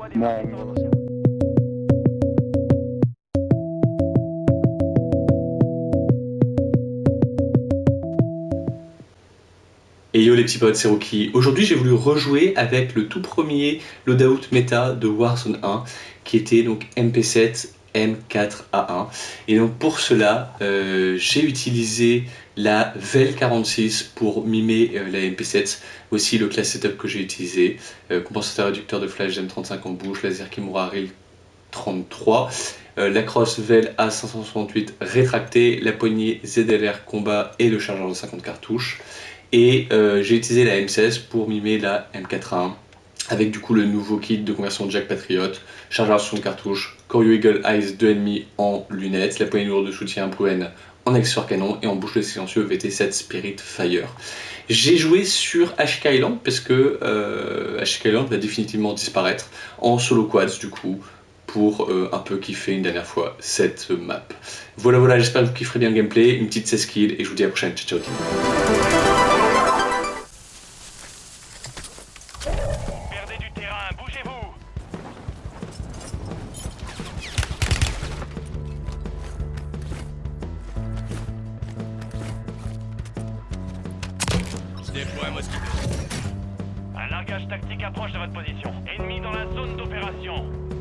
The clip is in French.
Et yo les petits potes, c'est Rocky. Aujourd'hui j'ai voulu rejouer avec le tout premier loadout méta de Warzone 1 qui était donc MP7 M4A1. Et donc pour cela j'ai utilisé la VEL 46 pour mimer la MP7. Aussi le class setup que j'ai utilisé, compensateur réducteur de flash M35 en bouche, laser Kimura Reel 33, la crosse VEL A568 rétractée, la poignée ZLR combat et le chargeur de 50 cartouches. Et j'ai utilisé la M16 pour mimer la M4A1 avec du coup le nouveau kit de conversion Jack Patriot, chargeur 60 cartouches, Koryo Eagle Eyes 2,5 en lunettes, la poignée lourde de soutien Poen en accessoire canon et en boucle silencieux VT7 Spirit Fire. J'ai joué sur HK Island parce que HK Island va définitivement disparaître en solo quads du coup pour un peu kiffer une dernière fois cette map. Voilà, j'espère que vous kifferez bien le gameplay, une petite 16 kills et je vous dis à la prochaine, ciao ciao. Perdez du terrain, bougez-vous. Je déploie un mosquito. Un largage tactique approche de votre position. Ennemi dans la zone d'opération.